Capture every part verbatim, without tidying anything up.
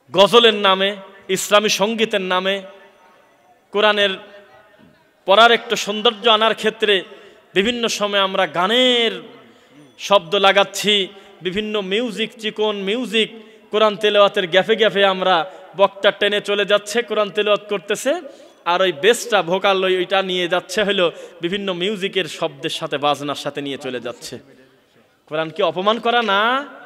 গজলের নামে, ইসলামী সঙ্গীতের নামে কোরআনের পড়ার একটু সৌন্দর্য আনার ক্ষেত্রে বিভিন্ন সময় আমরা গানের শব্দ লাগাচ্ছি, বিভিন্ন মিউজিক, চিকন মিউজিক, কোরআন তেলাওয়াতের গ্যাফে গ্যাফে আমরা বক্তা টেনে চলে যাচ্ছে, কোরআন তেলাওয়াত করতেছে, আর ওই বেসটা ভোকাল ওইটা নিয়ে যাচ্ছে হলো বিভিন্ন মিউজিকের শব্দের সাথে, বাজনার সাথে নিয়ে চলে যাচ্ছে। কোরআনকে অপমান করা না?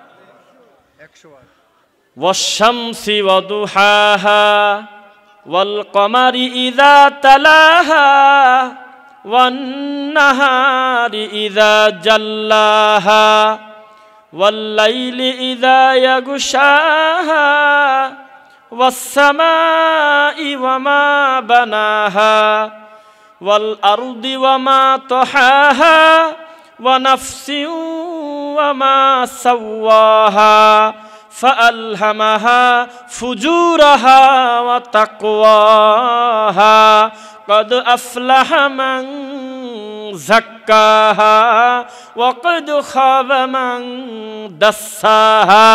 ওয়াশ-শামসি ওয়া দুহাহা ওয়াল কমারি ইযা তালাহা ওয়ান নাহারি ইযা জাল্লাহা ওয়াল লাইলি ইযা ইয়াগশাহা ওয়াস সামাই ওয়া মা বানাহা ওয়াল আরদি ওয়া মা তাহাহা ওয়া নাফসিন ওয়া মা সাওয়াহা فألهمها فجورها وتقواها قد أفلح من زكاها وقد خاب من دساها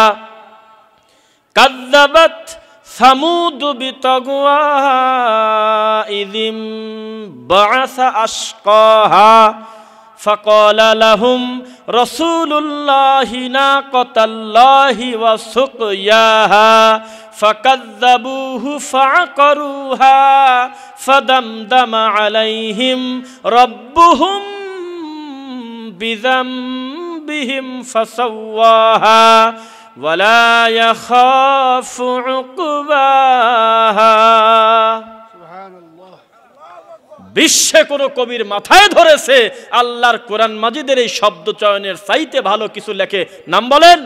كذبت ثمود بطغواها إذ انبعث أشقاها فقال لهم رسول الله ناقة الله وسقياها فكذبوه فعقروها فدمدم عليهم ربهم بذنبهم فسواها ولا يخاف عقباها। বিশ্বে কোন কবির মাথায় ধরেছে আল্লাহর কোরআন মাজিদের এই শব্দ চয়নের চাইতে ভালো কিছু লেখে? নাম বলেন।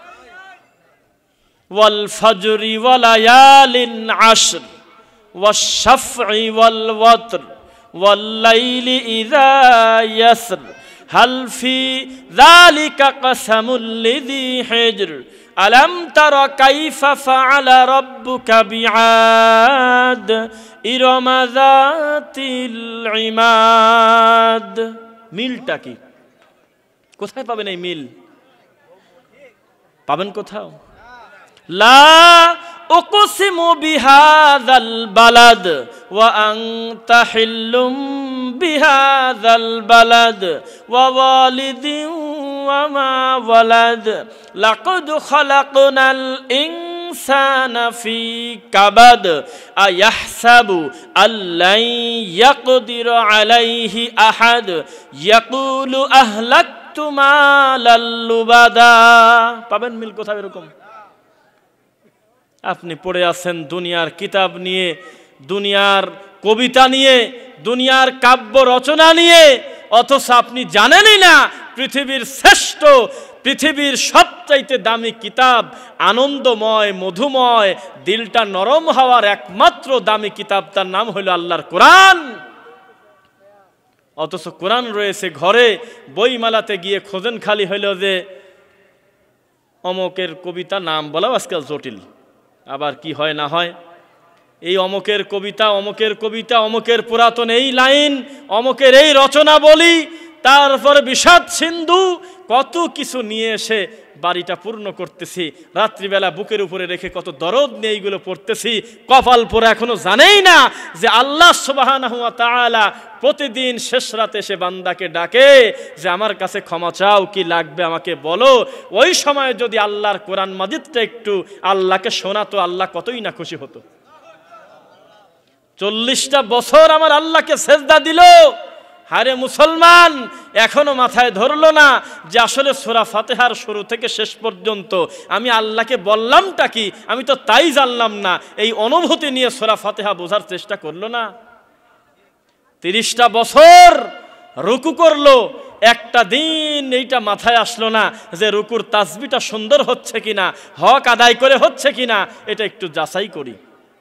ওয়াল ফাজরি ওয়া লায়ালিন আশর ওয়াশ শাফঈ ওয়াল ওয়াতর ওয়াল লাইলি ইযা ইয়াসর হাল ফি যালিকা কাসামুল লিযি হিজর আলাম তারা কাইফা ফাআলা রাব্বুকা বিআদ ইরমা যাতিল ইমাদ। মিলটা কি? কোথায় পাবেন এই মিল? পাবেন কোথাও? লা উকসিমু বিহাযাল বালাদ ওয়া আনতা হিল্লুম বিহাযাল বালাদ ওয়া ওয়ালিদিন ওয়া মা ওয়ালাদ লাকাদ খালাকনাল ইনসানা ফি কাবাদ আয়াহসাবু আল্লাই ইয়াকদিরু আলাইহি আহাদ ইয়াকুলু আহলাকতু মালাল লুবাদা। পাবেন মিল কোথায় এরকম? আপনি পড়ে আছেন দুনিয়ার কিতাব নিয়ে, দুনিয়ার কবিতা নিয়ে, দুনিয়ার কাব্য রচনা নিয়ে, অথচ আপনি জানেনই না পৃথিবীর শ্রেষ্ঠ, পৃথিবীর সবচাইতে দামি কিতাব, আনন্দময়, মধুময়, দিলটা নরম হওয়ার একমাত্র দামি কিতাব, তার নাম হলো আল্লাহর কোরআন। অথচ কোরআন রয়েছে ঘরে, বইমালাতে গিয়ে খোঁজেন খালি হইল যে অমকের কবিতা, নাম বলাও আজকাল জটিল, আবার কি হয় না হয়, এই অমকের কবিতা, অমকের কবিতা, অমকের পুরাতন এই লাইন, অমকের এই রচনা বলি, তারপরে বিষাদ সিন্ধু, কত কিছু নিয়ে এসে বাড়িটা পূর্ণ করতেছি, রাত্রিবেলা বুকের উপরে রেখে কত দরদ নিয়ে এইগুলো পড়তেছি। কপাল পরে এখনো জানেই না যে আল্লাহ সুবহানাহু ওয়া তাআলা প্রতিদিন শেষ রাতে সে বান্দাকে ডাকে যে আমার কাছে ক্ষমা চাও, কি লাগবে আমাকে বলো। ওই সময় যদি আল্লাহর কোরআন মাজিদটা একটু আল্লাহকে শোনাতো, আল্লাহ কতই না খুশি হতো। চল্লিশটা বছর আমার আল্লাহকে সেজদা দিল, হারে মুসলমান, এখনো মাথায় ধরলো না যে আসলে সূরা ফাতিহার শুরু থেকে শেষ পর্যন্ত আমি আল্লাহকে বললামটা কি, আমি তো তাই জানলাম না। এই অনুভূতি নিয়ে সূরা ফাতিহা বোঝার চেষ্টা করলো না। তিরিশটা বছর রুকু করলো, একটা দিন এইটা মাথায় আসলো না যে রুকুর তাসবিহটা সুন্দর হচ্ছে কিনা, হক আদায় করে হচ্ছে কিনা, এটা একটু যাচাই করি।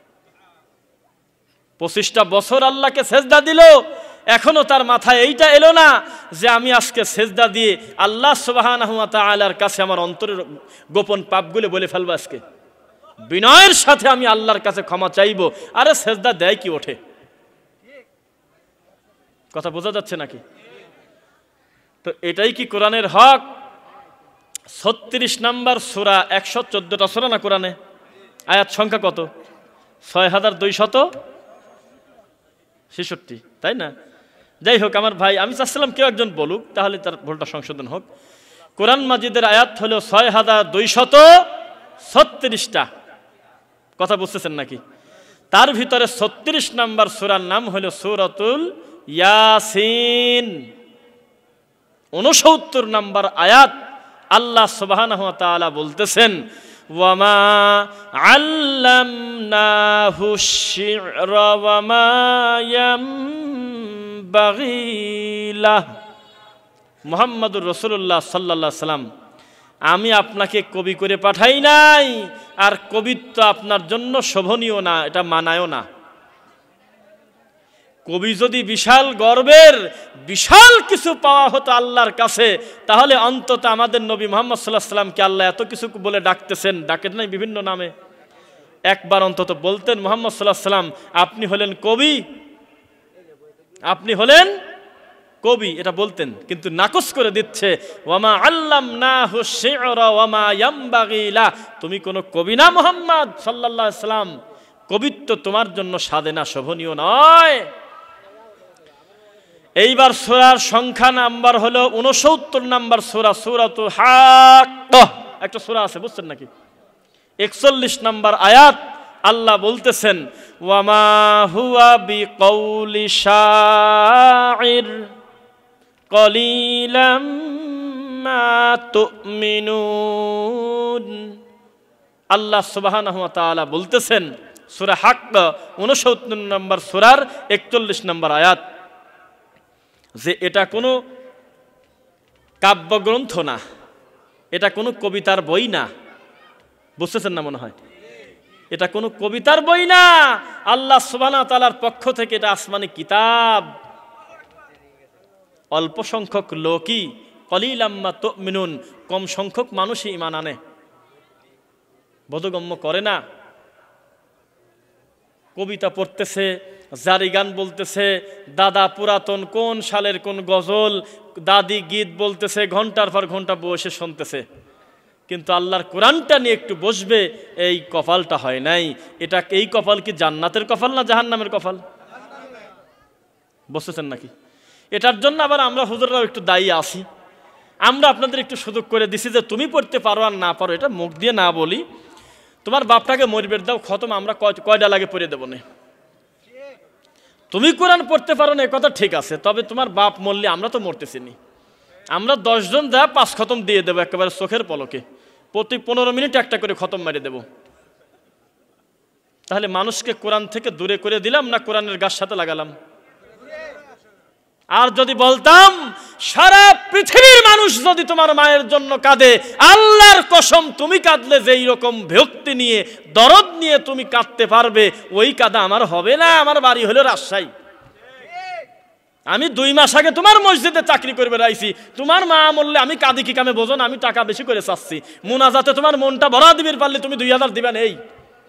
পঁচিশটা বছর আল্লাহকে সেজদা দিল, এখনো তার মাথায় এইটা এলো না যে আমি আজকে সেজদা দিয়ে আল্লাহ সুবহানাহু ওয়া তাআলার কাছে আমার অন্তরের গোপন পাপগুলো বলে ফেলবো, আজকে বিনয়ের সাথে আমি আল্লাহর কাছে ক্ষমা চাইবো। আরে সেজদা দেয় কি ওঠে? কথা বোঝা যাচ্ছে নাকি? তো এটাই কি কোরআনের হক? ছত্রিশ নাম্বার সূরা, একশো চোদ্দটা সূরা না কোরআনে, আয়াত সংখ্যা কত? ছয় হাজার দুইশত ছেষট্টি, তাই না? যাই হোক আমার ভাই, আমি চাচ্ছিলাম কেউ একজন বলুক, তাহলে তার ভুলটা সংশোধন হোক। কোরআন মাজিদের আয়াত হলো ছয় হাজার দুইশত ছত্রিশটা, কথা বুঝতেছেন নাকি? তার ভিতরে ছত্রিশ নাম্বার সূরার নাম হলো সূরাতুল ইয়াসিন। ঊনসত্তর নাম্বার আয়াত আল্লাহ সুবহানাহু ওয়া তাআলা বলতেছেন, ওয়ামা আল্লামনাহু শি'রা ওয়ামা ইয়ামবাগি লাহু। মুহাম্মাদুর রাসূলুল্লাহ সাল্লাল্লাহু আলাইহি সাল্লাম, আমি আপনাকে কবি করে পাঠাই নাই, আর কবিত্ব আপনার জন্য শোভনীয় না, এটা মানায়ও না। কবি যদি বিশাল গর্বের বিশাল কিছু পাওয়া হতো আল্লাহর কাছে, তাহলে অন্তত আমাদের নবী মুহাম্মদ সাল্লাল্লাহু আলাইহি সাল্লামকে আল্লাহ এত কিছু বলে ডাকতেছেন, ডাকেন নাই বিভিন্ন নামে, একবার অন্তত বলতেন মুহাম্মদ সাল্লাল্লাহু আলাইহি সাল্লাম আপনি হলেন কবি, আপনি হলেন কবি, এটা বলতেন। কিন্তু নাকচ করে দিচ্ছে, ওয়ামা আল্লামনাহু শি'রা ওয়ামা ইয়ামবাগি লাহু, তুমি কোনো কবি না মুহাম্মদ সাল্লাল্লাহু আলাইহি সাল্লাম, কবিত্ব তোমার জন্য সাধে না, শোভনীয় নয়। এইবার সূরার সংখ্যা নাম্বার হলো ঊনসত্তর নাম্বার সূরা, সূরাতুল হাক্কাহ, একটা সূরা আছে বুঝছেন নাকি? একচল্লিশ নাম্বার আয়াত আল্লাহ বলতেছেন, ওয়ামা হুয়া বিকাউলি শাইর কলিলাম মা তুমিনুন। আল্লাহ সুবহানাহু ওয়া তাআলা বলতেছেন সূরা হাক্কাহ ঊনসত্তর নম্বর সূরার একচল্লিশ নম্বর আয়াত, যে এটা কোনো কাব্যগ্রন্থ না, এটা কোনো কবিতার বই না। বুঝতেছেন না মনে হয়? এটা কোনো কবিতার বই না, আল্লাহ সুবহানাহু ওয়া তাআলার পক্ষ থেকে এটা আসমানি কিতাব। অল্প সংখ্যক লোকই, কলিলাম মা তুমিনুন, কম সংখ্যক মানুষই ঈমান আনে, বোধগম্য করে না। কবিতা পড়তেছে, জারি গান বলতেছে, দাদা পুরাতন কোন সালের কোন গজল, দাদি গীত বলতেছে, ঘন্টার পর ঘন্টা বসে শুনতেছে, কিন্তু আল্লাহর কোরআনটা নিয়ে একটু বসবে, এই কপালটা হয় নাই। এটা এই কপাল কি জান্নাতের কপাল না জাহান্নামের কপাল? বুঝতেছেন নাকি? এটার জন্য আবার আমরা হুজুররাও একটু দায়ী আছি। আমরা আপনাদের একটু সুযোগ করে দিছি যে তুমি পড়তে পারো আর না পারো, এটা মুখ দিয়ে না বলি, তোমার বাপটাকে মরিবের দাও খতম, আমরা কয়টা লাগে পড়ে দেবো না। তুমি কোরআন পড়তে পারো না, কথা ঠিক আছে, তবে তোমার বাপ মরলে আমরা তো মরতেছি নি, আমরা দশজন যা পাঁচ খতম দিয়ে দেবো একেবারে চোখের পলকে, প্রতি পনেরো মিনিট একটা করে খতম মারিয়ে দেব। তাহলে মানুষকে কোরআন থেকে দূরে করে দিলাম না কোরআনের গাছ সাথে লাগালাম? আর যদি বলতাম সারা পৃথিবীর মানুষ যদি তোমার মায়ের জন্য কাঁদে, আল্লাহর কসম তুমি কাঁদলে যেই রকম ভক্তি নিয়ে দরদ নিয়ে তুমি কাঁদতে পারবে, ওই কাঁদা আমার হবে না। আমার বাড়ি হলো রাজশাহী, আমি দুই মাস আগে তোমার মসজিদে চাকরি করবে রাইছি, তোমার মা মরলে আমি কাঁদি কি কামে বোঝো না? আমি টাকা বেশি করে চাচ্ছি, মুনাজাতে তোমার মনটা ভরা দিবির পারলে তুমি দুই হাজার দিবেন এই।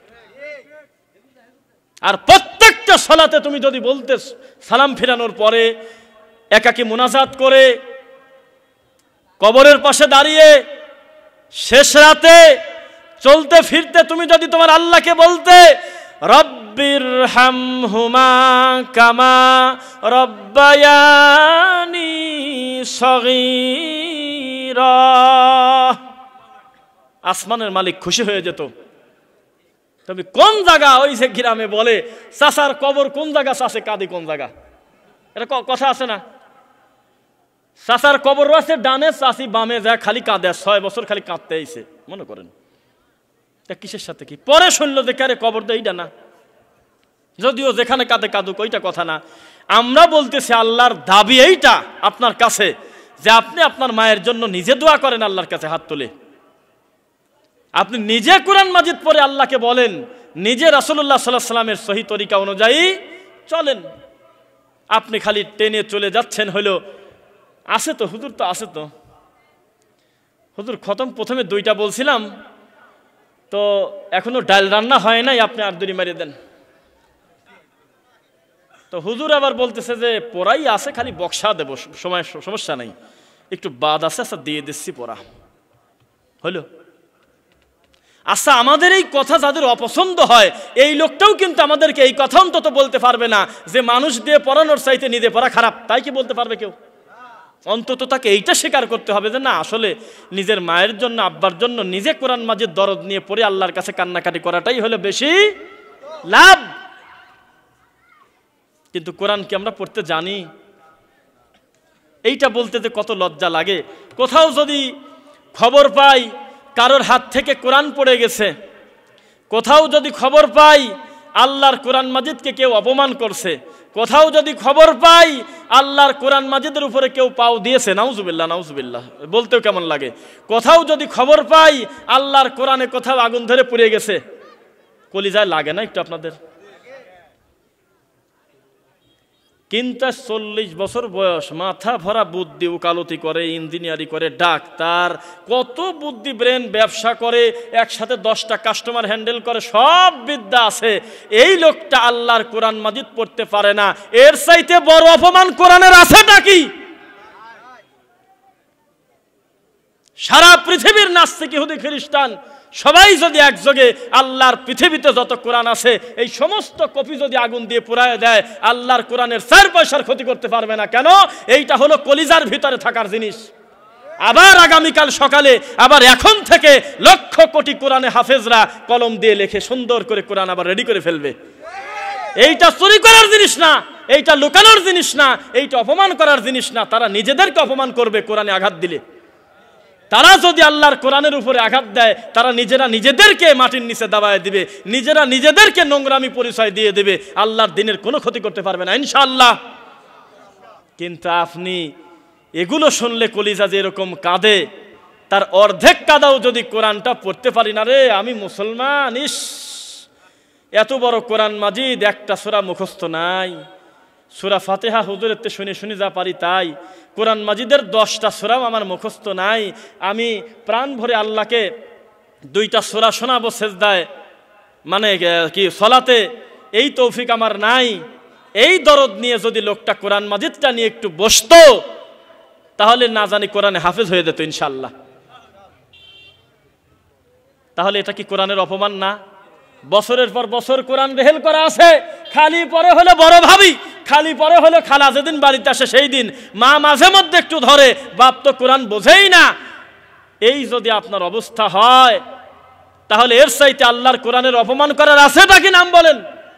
আর প্রত্যেকটা সালাতে তুমি যদি বলতে সালাম ফিরানোর পরে একাকী মুনাজাত করে কবরের পাশে দাঁড়িয়ে শেষ রাতে চলতে ফিরতে তুমি যদি তোমার আল্লাহকে বলতে, রব্বিরহামহুমা কামা রব্বায়ানি সগীরা, আসমানের মালিক খুশি হয়ে যেত। তবে কোন জায়গা, ওই যে গ্রামে বলে চাচার কবর কোন জায়গা, চাচে কাঁদি কোন জায়গা, এটা কথা আছে না? চাচার কবর আছে ডানে, চাচি বামে, যা খালি কাঁদে, ছয় বছর খালি কাঁদতে আইছে, মনে করেন তা কিসের সাথে কি? পরে শুনলো যে কারে কবর দেয়, এইটা না, যদিও যেখানে কাঁদে কাঁদুক, ওইটা কথা না। আমরা বলতেছি আল্লাহর দাবি এইটা আপনার কাছে, যে আপনি আপনার মায়ের জন্য নিজে দোয়া করেন আল্লাহর কাছে হাত তুলে, আপনি নিজে কোরআন মাজিদ পড়ে আল্লাহকে বলেন, নিজে রাসূলুল্লাহ সাল্লাল্লাহু আলাইহি সাল্লামের সহি তরিকা অনুযায়ী চলেন। আপনি খালি টেনে চলে যাচ্ছেন হলো, আছে তো হুজুর, তো আছে তো হুজুর, খতম প্রথমে দুইটা বলছিলাম তো এখনো ডাল রান্না হয় নাই, আপনি আর দুই মারিয়ে দেন। তো হুজুর আবার বলতেছে যে পড়াই আছে, খালি বক্সা দেব, সময় সমস্যা নাই, একটু বাদ আছে, আচ্ছা দিয়ে দিচ্ছি পড়া হলো। আচ্ছা, আমাদের এই কথা যাদের অপছন্দ হয়, এই লোকটাও কিন্তু আমাদেরকে এই কথা অন্তত বলতে পারবে না যে মানুষ দিয়ে পড়ানোর চাইতে নিজে পড়া খারাপ, তাই কি বলতে পারবে কেউ? অন্তত তাকে এইটা স্বীকার করতে হবে যে না, আসলে নিজের মায়ের জন্য, আব্বার জন্য নিজে কোরআন মাজিদ দরদ নিয়ে পড়ে আল্লাহর কাছে কান্নাকাটি করাটাই হলো বেশি লাভ। কিন্তু কোরআন কি আমরা পড়তে জানি? এইটা বলতে যে কত লজ্জা লাগে। কোথাও যদি খবর পাই কারোর হাত থেকে কোরআন পড়ে গেছে, কোথাও যদি খবর পাই আল্লাহর কোরআন মাজিদকে কেউ অপমান করছে, কোথাও যদি খবর পাই আল্লাহর কোরআন মাজিদের উপরে কেউ পাও দিয়েছে, নাউজুবিল্লাহ নাউজুবিল্লাহ বলতেও কেমন লাগে, কোথাও যদি খবর পাই আল্লাহর কোরআনে কোথাও আগুন ধরে পুড়ে গেছে, কলিজায় লাগে না একটু আপনাদের? কিন্তু চল্লিশ বছর বয়স, মাথা ভরা বুদ্ধি, উকালতি করে, ইঞ্জিনিয়ারিং করে, ডাক্তার, কত বুদ্ধি, ব্রেন, ব্যবসা করে, একসাথে দশটা কাস্টমার হ্যান্ডেল করে, সব বিদ্যা আছে, এই লোকটা আল্লাহর কোরআন মাজিদ পড়তে পারে না। এর চাইতে বড় অপমান কোরআনের আছেটা কি? সারা পৃথিবীর নাস্তিক, ইহুদি, খ্রিস্টান সবাই যদি একযোগে আল্লাহর পৃথিবীতে যত কোরআন আছে এই সমস্ত কপি যদি আগুন দিয়ে পুড়ায় দেয়, আল্লাহর কোরআনের চার পয়সার ক্ষতি করতে পারবে না। কেন? এইটা হলো কলিজার ভিতরে থাকার জিনিস। আবার আগামীকাল সকালে, আবার এখন থেকে লক্ষ কোটি কোরআনে হাফেজরা কলম দিয়ে লেখে সুন্দর করে কোরআন আবার রেডি করে ফেলবে। এইটা চুরি করার জিনিস না, এইটা লুকানোর জিনিস না, এইটা অপমান করার জিনিস না। তারা নিজেদেরকে অপমান করবে কোরআনে আঘাত দিলে। তারা যদি আল্লাহর কোরআনের উপরে আঘাত দেয়, তারা নিজেরা নিজেদেরকে মাটির নিচে দাবায় দিবে, নিজেরা নিজেদেরকে নোংরামি পরিচয় দিয়ে দেবে। আল্লাহর দিনের কোনো ক্ষতি করতে পারবে না ইনশাআল্লাহ। কিন্তু আপনি এগুলো শুনলে কলিজা যে এরকম কাঁদে, তার অর্ধেক কাদাও যদি কোরআনটা পড়তে পারি না, রে আমি মুসলমান, ইস এত বড় কোরআন মাজিদ, একটা সূরা মুখস্থ নাই, সূরা ফাতিহা হুজুরের তে শুনে শুনে যা পারি তাই, কোরআন মাজিদের দশটা সূরাও আমার মুখস্থ নাই, আমি প্রাণ ভরে আল্লাহকে দুইটা সূরা শোনাবো সেজদায়, মানে কি সলাতে, এই তৌফিক আমার নাই। এই দরদ নিয়ে যদি লোকটা কোরআন মাজিদটা নিয়ে একটু বসতো, তাহলে না জানি কোরআনে হাফেজ হয়ে যেত ইনশাআল্লাহ। তাহলে এটা কি কোরআনের অপমান না? বছরের পর বছর কোরআন রেহেল করা আছে, খালি পরে হলো বড় ভাবি, খালি পরে হলো খালা, যেদিন বাড়িতে আসে সেই দিন মা মাঝে মধ্যে একটু ধরে, বাপ তো কোরআন বোঝেই না। এই যদি আপনার অবস্থা হয়, তাহলে এর চাইতে আল্লাহর কোরআনের অপমান করার আছেটা কি নাম বলেন?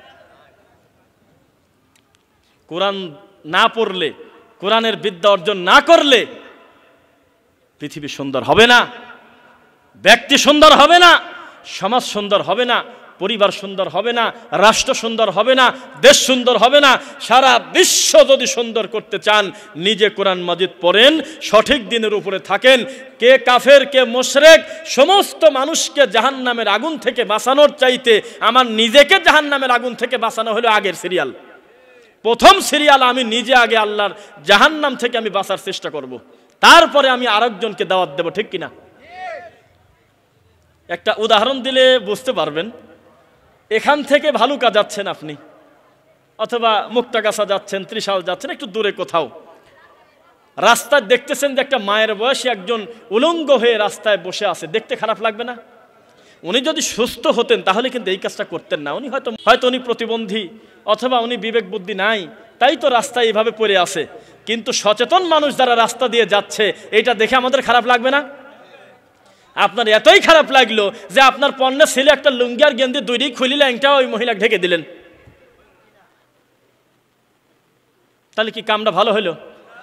কোরআন না পড়লে, কোরআনের বিদ্যা অর্জন না করলে পৃথিবী সুন্দর হবে না, ব্যক্তি সুন্দর হবে না, সমাজ সুন্দর হবে না, পরিবার সুন্দর হবে না, রাষ্ট্র সুন্দর হবে না, দেশ সুন্দর হবে না। সারা বিশ্ব যদি সুন্দর করতে চান, নিজে কোরআন মাজিদ পড়েন, সঠিক দিনের উপরে থাকেন। কে কাফের, কে মুশরিক, সমস্ত মানুষকে জাহান্নামের আগুন থেকে বাঁচানোর চাইতে আমার নিজেকে জাহান্নামের আগুন থেকে বাঁচানো হলো আগের সিরিয়াল। প্রথম সিরিয়াল আমি নিজে আগে আল্লাহর জাহান্নাম থেকে আমি বাঁচার চেষ্টা করব, তারপরে আমি আরেকজনকে দাওয়াত দেব, ঠিক কিনা? একটা উদাহরণ দিলে বুঝতে পারবেন। এখান থেকে ভালুকা যাচ্ছেন আপনি, অথবা মুক্তাগাছা যাচ্ছেন, ত্রিশাল যাচ্ছেন, একটু দূরে কোথাও, রাস্তায় দেখতেছেন যে একটা মায়ের বয়সী একজন উলঙ্গ হয়ে রাস্তায় বসে আছে, দেখতে খারাপ লাগবে না? উনি যদি সুস্থ হতেন তাহলে কিন্তু এই কাজটা করতেন না। উনি হয়তো হয়তো উনি প্রতিবন্ধী, অথবা উনি বিবেক বুদ্ধি নাই, তাই তো রাস্তায় এইভাবে পড়ে আছে। কিন্তু সচেতন মানুষ যারা রাস্তা দিয়ে যাচ্ছে, এইটা দেখে আমাদের খারাপ লাগবে না? আপনার এতই খারাপ লাগলো যে আপনার পণ্যের ছেলে একটা লুঙ্গি আর গেঞ্জি দুইটাই খুলি ল্যাংটা ওই মহিলাকে ঢেকে দিলেন, তাহলে কি কামটা ভালো হলো?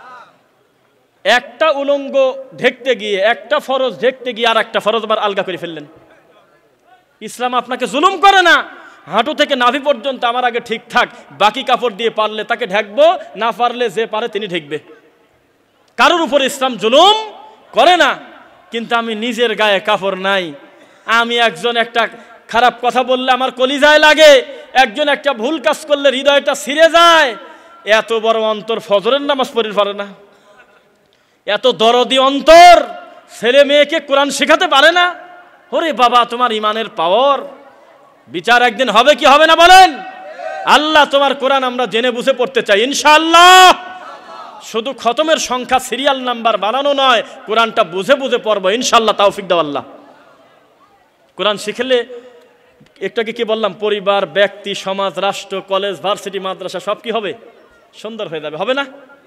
একটা উলঙ্গ ঢেকতে গিয়ে, একটা ফরজ ঢেকতে গিয়ে আর একটা ফরজ আবার আলগা করে ফেললেন। ইসলাম আপনাকে জুলুম করে না। হাঁটু থেকে নাভি পর্যন্ত আমার আগে ঠিক থাক, বাকি কাপড় দিয়ে পারলে তাকে ঢেকবো, না পারলে যে পারে তিনি ঢেকবে। কারোর উপর ইসলাম জুলুম করে না। কিন্তু আমি নিজের গায়ে কাপড় নাই, আমি একজন একটা খারাপ কথা বললে আমার কলিজায় লাগে, একজন একটা ভুল কাজ করলে হৃদয়টা ছিঁড়ে যায়। এত বড় অন্তর ফজরের নামাজ পড়ে পারে না, এত দরদি অন্তর ছেলে মেয়েকে কোরআন শেখাতে পারে না। ওরে বাবা, তোমার ইমানের পাওয়ার, বিচার একদিন হবে কি হবে না বলেন? আল্লাহ তোমার কোরআন আমরা জেনে বুঝে পড়তে চাই ইনশাআল্লাহ। শুধু খতমের সংখ্যা সিরিয়াল নাম্বার বানানো নয়, কোরআনটা বুঝে বুঝে পড়বো ইনশাআল্লাহ, তৌফিক দাও আল্লাহ। কোরআন শিখলে একটু আগে কি বললাম, পরিবার, ব্যক্তি, সমাজ, রাষ্ট্র, কলেজ, ভার্সিটি, মাদ্রাসা সব কি হবে? সুন্দর হয়ে যাবে, হবে না?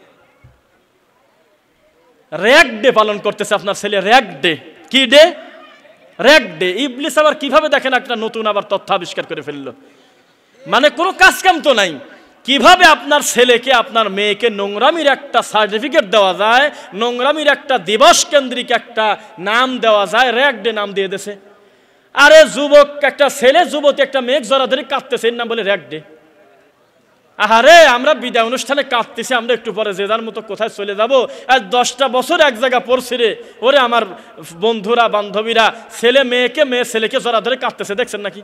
র্যাগ ডে পালন করতেছে আপনার ছেলে, র্যাগ ডে। কি ডে? Rag day. ইবলিস আবার কিভাবে দেখেন একটা নতুন আবার তথ্য আবিষ্কার করে ফেললো, মানে কোনো কাজ কাম তো নাই, কিভাবে আপনার ছেলেকে আপনার মেয়েকে নোংরামির একটা সার্টিফিকেট দেওয়া যায়, নোংরামির একটা দিবস কেন্দ্রিক একটা নাম দেওয়া যায়, র্যাগ ডে নাম দিয়ে দেছে। আরে যুবক একটা ছেলে, যুবতী একটা মেয়ে জড়াধরি কাঁদতেছে, এর নাম বলে র্যাগ ডে। আহারে আমরা বিদায় অনুষ্ঠানে কাঁদতেছি, আমরা একটু পরে যে যার মতো কোথায় চলে যাব, আর দশটা বছর এক জায়গা পড়ছি রে, ওরে আমার বন্ধুরা বান্ধবীরা ছেলে মেয়েকে, মেয়ে ছেলেকে জড়া ধরে কাঁদতেছে, দেখছেন নাকি?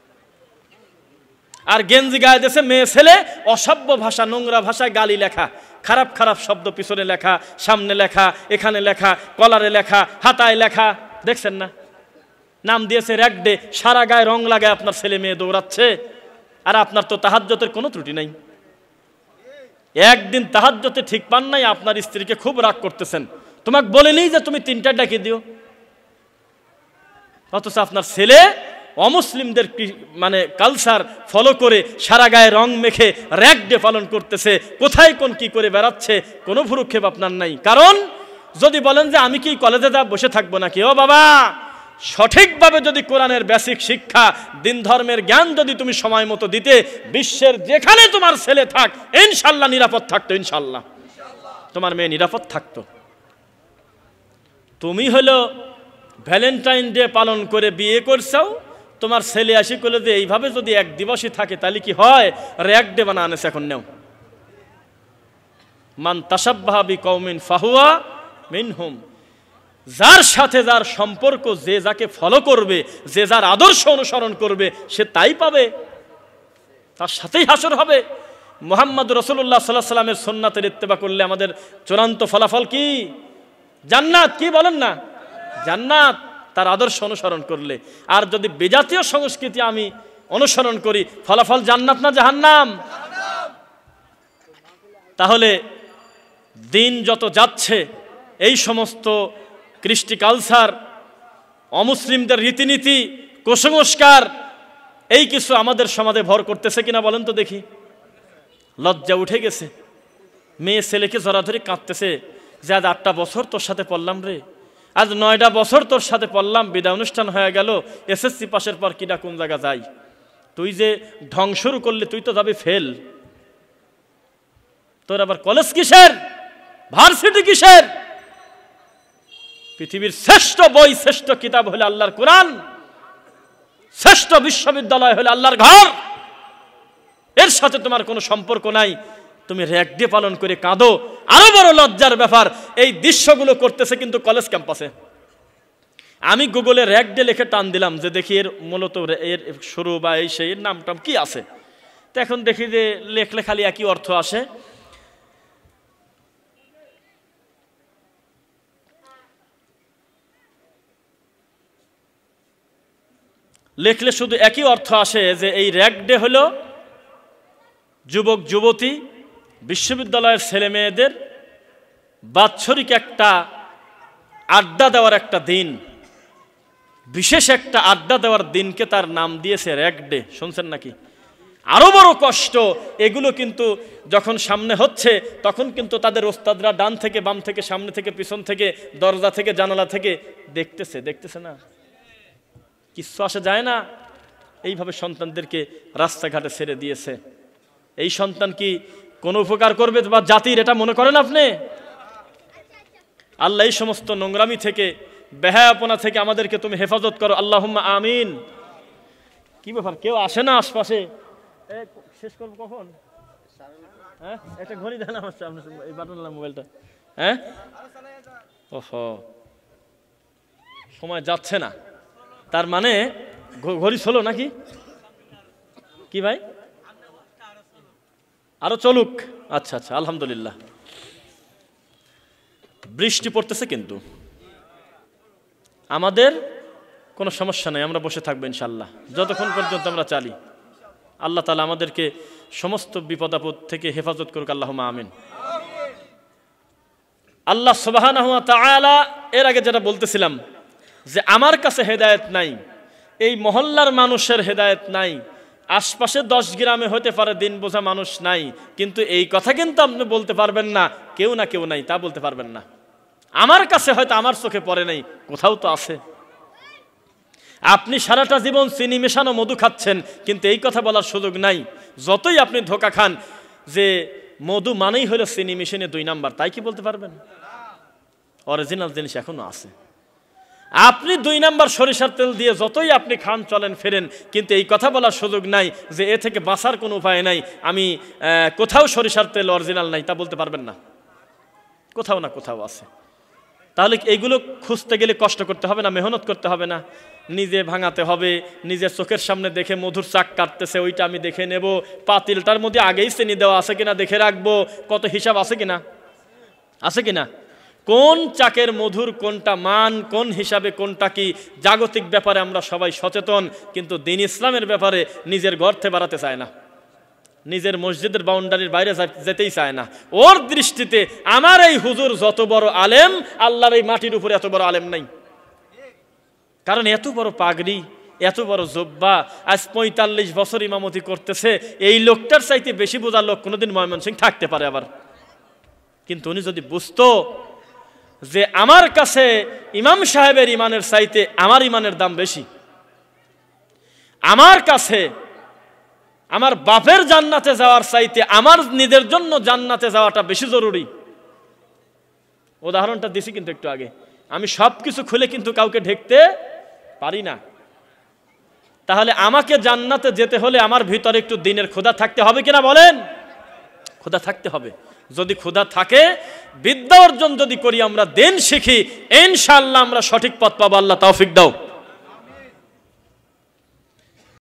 আর গেঞ্জি গায়ে দিয়েছে মেয়ে ছেলে, অসভ্য ভাষা, নোংরা ভাষায় গালি লেখা, খারাপ খারাপ শব্দ পিছনে লেখা, সামনে লেখা, এখানে লেখা, কলারে লেখা, হাতায় লেখা, দেখছেন না? নাম দিয়েছে র্যাগ ডে। সারা গায়ে রং লাগায় আপনার ছেলে মেয়ে দৌড়াচ্ছে, আর আপনার তো তাহাজ্জুদের কোনো ত্রুটি নাই। একদিন তাহাজ্জুদে ঠিক পান নাই, আপনার স্ত্রীকে খুব রাগ করতেছেন, তোমাকে বলেনি যে তুমি তিনটা ডাকি দিও, অথচ আপনার ছেলে অমুসলিমদের মানে কালচার ফলো করে সারা গায়ে রং মেখে র্যাগ ডে পালন করতেছে, কোথায় কোন কি করে বেড়াচ্ছে, কোনো ভ্রুক্ষেপ আপনার নাই। কারণ যদি বলেন যে আমি কি কলেজে যা বসে থাকবো নাকি, ও বাবা, সঠিকভাবে যদি কোরআনের বেসিক শিক্ষা, দিন ধর্মের জ্ঞান যদি তুমি সময় মতো দিতে, বিশ্বের যেখানে তোমার ছেলে থাক ইনশাল্লাহ নিরাপদ থাকতো, ইনশাল্লাহ তোমার মেয়ে নিরাপদ থাকতো। তুমি হলো ভ্যালেন্টাইন ডে পালন করে বিয়ে করছো, তোমার ছেলে আসি করলে যে এইভাবে যদি এক দিবসই থাকে তাহলে কি হয়? র্যাগ ডে বানা আনেছে এখন। নেও, মান তাশাব্বাহা বিকওমিন ফাহুয়া মিনহুম, যার সাথে যার সম্পর্ক, যে যাকে ফলো করবে, যে যার আদর্শ অনুসরণ করবে, সে তাই পাবে, তার সাথেই হাসর হবে। মুহাম্মদ রাসূলুল্লাহ সাল্লাল্লাহু আলাইহি ওয়াসাল্লামের সুন্নাতের ইত্তেবা করলে আমাদের চূড়ান্ত ফলাফল কি? জান্নাত। কি বলেন না? জান্নাত, তার আদর্শ অনুসরণ করলে। আর যদি বিজাতীয় সংস্কৃতি আমি অনুসরণ করি, ফলাফল জান্নাত না জাহান্নাম? তাহলে দিন যত যাচ্ছে এই সমস্ত কৃষ্টি কালচার, অমুসলিমদের রীতিনীতি, কুসংস্কার, এই কিছু আমাদের সমাজে ভর করতেছে কিনা বলেন তো দেখি। লজ্জা উঠে গেছে, মেয়ে ছেলেকে জড়াধরি কাঁদতেছে যে আজ আটটা বছর তোর সাথে পড়লাম রে, আজ নয়টা বছর তোর সাথে পড়লাম, বিদায় অনুষ্ঠান হয়ে গেল, এসএসসি পাশের পর কিনা কোন জায়গা যাই, তুই যে ঢং শুরু করলে তুই তো যাবি ফেল, তোর আবার কলেজ কিসের, ভার্সিটি কিসের? পৃথিবীর শ্রেষ্ঠ বই, শ্রেষ্ঠ কিতাব হলো আল্লাহর কোরআন, শ্রেষ্ঠ বিশ্ববিদ্যালয় হলো আল্লাহর ঘর, এর সাথে তোমার কোনো সম্পর্ক নাই, তুমি র্যাগ ডে পালন করে কাঁদো। আরো বড় লজ্জার ব্যাপার, এই দৃশ্যগুলো করতেছে কিন্তু কলেজ ক্যাম্পাসে। আমি গুগলে র্যাগ ডে লিখে টান দিলাম যে দেখি এর মূলত এর শুরু বা এই সেই নাম টাম কি আছে, তো এখন দেখি যে লেখলে খালি একই অর্থ আসে। লেখলে শুধু একই অর্থ আসে যে এই র্যাগ ডে হলো যুবক যুবতী, বিশ্ববিদ্যালয়ের ছেলে মেয়েদের বাৎসরিক একটা আড্ডা দেওয়ার একটা দিন, বিশেষ একটা আড্ডা দেওয়ার দিনকে তার নাম দিয়েছে র্যাগ ডে। শুনছেন নাকি? আরো বড় কষ্ট, এগুলো কিন্তু যখন সামনে হচ্ছে তখন কিন্তু তাদের ওস্তাদরা ডান থেকে বাম থেকে, সামনে থেকে পিছন থেকে, দরজা থেকে জানালা থেকে দেখতেছে, দেখতেছে না, কিচ্ছু আসে যায় না, এইভাবে সন্তানদেরকে রাস্তাঘাটে ছেড়ে দিয়েছে। এই সন্তান কি কোনো উপকার করবে বা জাতির, এটা মনে করেন আপনি? আল্লাহ এই সমস্ত নোংরামি থেকে, বেহায়াপনা থেকে আমাদেরকে তুমি হেফাজত করো, আল্লাহুম্মা আমিন। কি ব্যাপার, কেউ আসে না আশপাশে? শেষ করবো কখন? হ্যাঁ, একটা ঘড়ি দেন আমার সামনে, এই বাটন মোবাইলটা। হ্যাঁ, ওহো, সময় যাচ্ছে না, তার মানে ঘড়ি চলো নাকি? কি ভাই, আরো চলুক? আচ্ছা আচ্ছা, আলহামদুলিল্লাহ। বৃষ্টি পড়তেছে কিন্তু আমাদের কোনো সমস্যা নেই, আমরা বসে থাকবো ইনশাল্লাহ যতক্ষণ পর্যন্ত আমরা চালি। আল্লাহ তাআলা আমাদেরকে সমস্ত বিপদ আপদ থেকে হেফাজত করুক, আল্লাহুম্মা আমিন। আল্লাহ সুবহানাহু ওয়া তাআলা এর আগে যেটা বলতেছিলাম যে আমার কাছে হেদায়েত নাই, এই মহল্লার মানুষের হেদায়েত নাই, আশপাশে দশ গ্রামে হতে পারে দিন বোঝা মানুষ নাই, কিন্তু এই কথা কিন্তু আপনি বলতে পারবেন না কেউ না কেউ নাই, তা বলতে পারবেন না। আমার কাছে হয়তো আমার চোখে পড়ে নাই, কোথাও তো আছে। আপনি সারাটা জীবন চিনি মেশানো মধু খাচ্ছেন, কিন্তু এই কথা বলার সুযোগ নাই। যতই আপনি ধোঁকা খান যে মধু মানেই হলো চিনি মেশিনে দুই নাম্বার, তাই কি বলতে পারবেন? অরিজিনাল জিনিস এখনো আছে। আপনি দুই নাম্বার সরিষার তেল দিয়ে যতই আপনি খান চলেন ফেরেন, কিন্তু এই কথা বলার সুযোগ নাই যে এ থেকে বাঁচার কোনো উপায় নাই, আমি কোথাও সরিষার তেল অরিজিনাল নাই, তা বলতে পারবেন না। কোথাও না কোথাও আছে। তাহলে এইগুলো খুঁজতে গেলে কষ্ট করতে হবে না, মেহনত করতে হবে না? নিজে ভাঙাতে হবে, নিজের চোখের সামনে দেখে মধুর চাক কাটতেছে ওইটা আমি দেখে নেব, পাতিলটার মধ্যে আগেই চিনি দেওয়া আছে কিনা দেখে রাখবো, কত হিসাব আছে কিনা, আছে কিনা, কোন চাকের মধুর কোনটা মান, কোন হিসাবে কোনটা কি। জাগতিক ব্যাপারে আমরা সবাই সচেতন, কিন্তু দিন ইসলামের ব্যাপারে নিজের ঘর থেকে বাড়াতে চায় না, নিজের মসজিদের বাউন্ডারির বাইরে যেতেই চায় না। ওর দৃষ্টিতে আমার এই হুজুর যত বড় আলেম, আল্লাহর এই মাটির উপরে এত বড় আলেম নাই। কারণ এত বড় পাগড়ি, এত বড় জব্বা, আজ পঁয়তাল্লিশ বছর ইমামতি করতেছে, এই লোকটার চাইতে বেশি বোঝার লোক কোনোদিন ময়মনসিংহ থাকতে পারে আবার। কিন্তু উনি যদি বুঝতো যে আমার কাছে ইমাম সাহেবের ইমানের চাইতে আমার ইমানের দাম বেশি, আমার কাছে আমার বাপের জান্নাতে যাওয়ার চাইতে আমার নিজের জন্য জান্নাতে যাওয়াটা বেশি জরুরি। উদাহরণটা দিছি কিন্তু একটু আগে, আমি সব কিছু খুলে কিন্তু কাউকে ঢেকতে পারি না। তাহলে আমাকে জান্নাতে যেতে হলে আমার ভিতরে একটু দিনের ক্ষুধা থাকতে হবে কিনা বলেন? ক্ষুধা থাকতে হবে। যদি ক্ষুধা থাকে, বিদ্যা অর্জন যদি করি, আমরা দিন শিখি, ইনশাআল্লাহ আমরা সঠিক পথ পাবো। আল্লাহ তৌফিক দাও।